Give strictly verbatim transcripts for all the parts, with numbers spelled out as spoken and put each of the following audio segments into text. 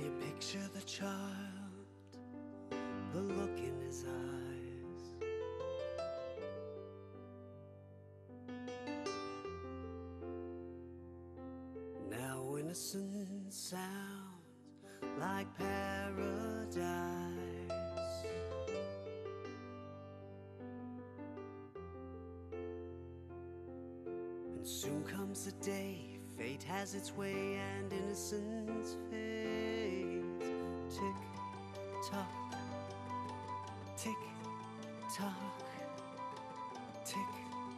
you picture the child, the look in his eyes? Now innocent sounds like paradise, and soon comes the day fate has its way and innocence fades. Tick tock, tick tock, tick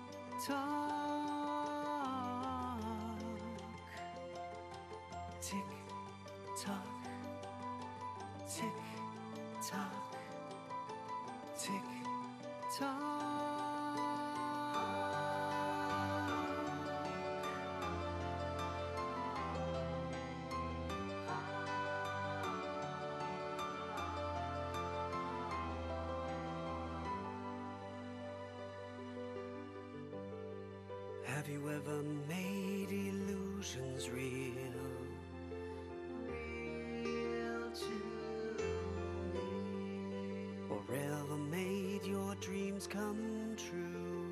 tock, tick tock, tick tock, tick tock. Have you ever made illusions real? Real to me? Or ever made your dreams come true?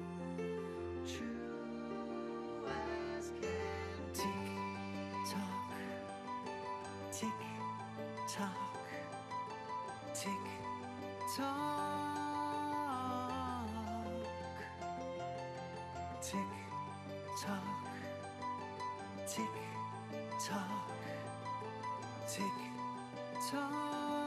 True as can. Tick tock, tick tock, tick tock, tick tock, tick tock, tick tock.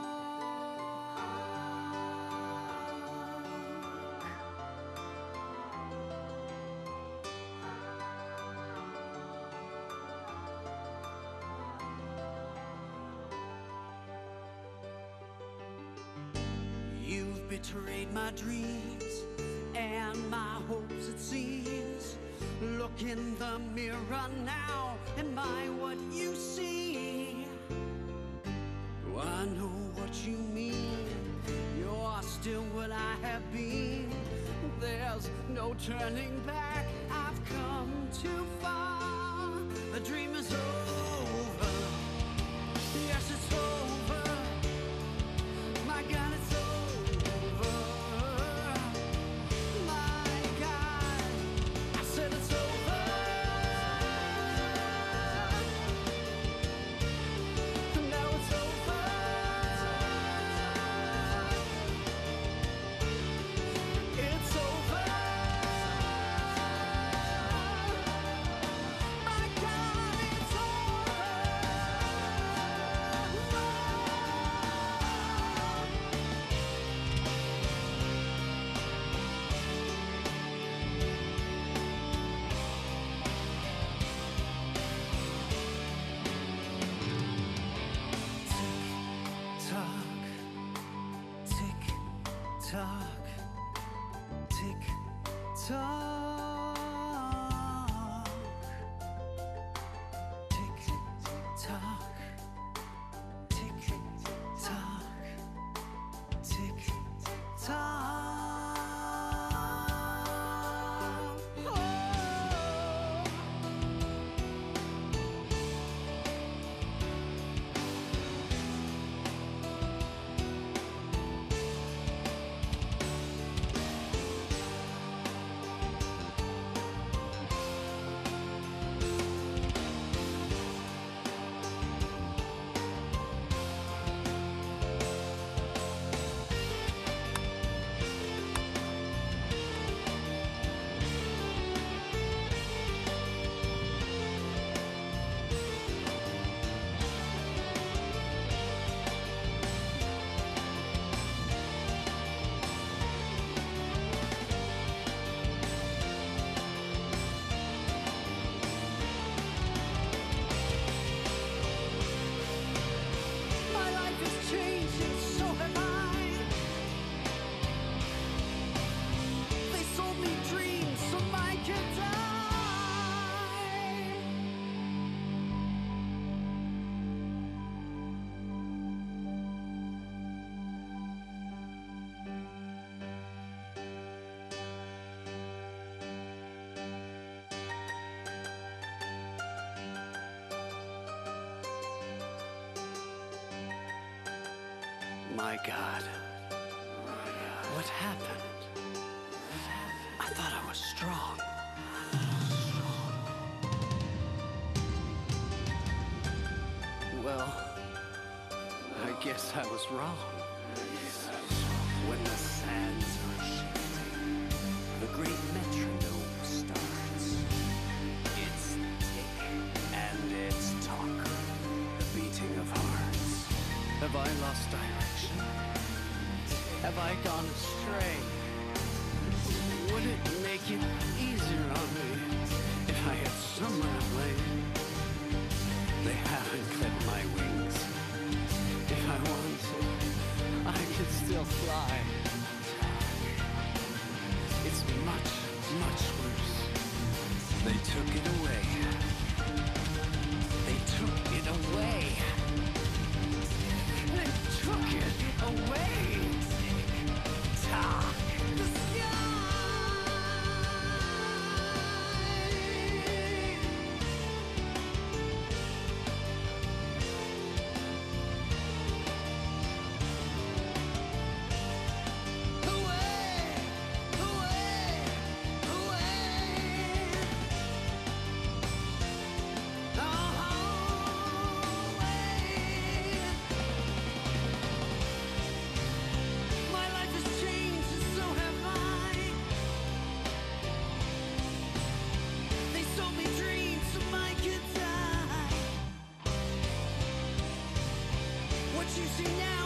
You've betrayed my dreams and my hopes, it seems. Look in the mirror now, am I what you see? Do I know what you mean? You're still what I have been. There's no turning back, I've come too far. The dream is over, yes it's over. My God, it's over. Tock, tick tock, tick tock, tick tock, tick tock. Oh. My God. What happened? I thought I was strong. Well, I guess I was wrong. When the sands are shifting, the great metronome starts. It's tick and it's tock, the beating of hearts. Have I lost direction? Have I gone astray? Would it make it easier on me if I had someone to blame? They haven't clipped my wings. If I want to, I could still fly. It's much, much worse. They took it away. They took it away. They took it away. Talk the sky. You see now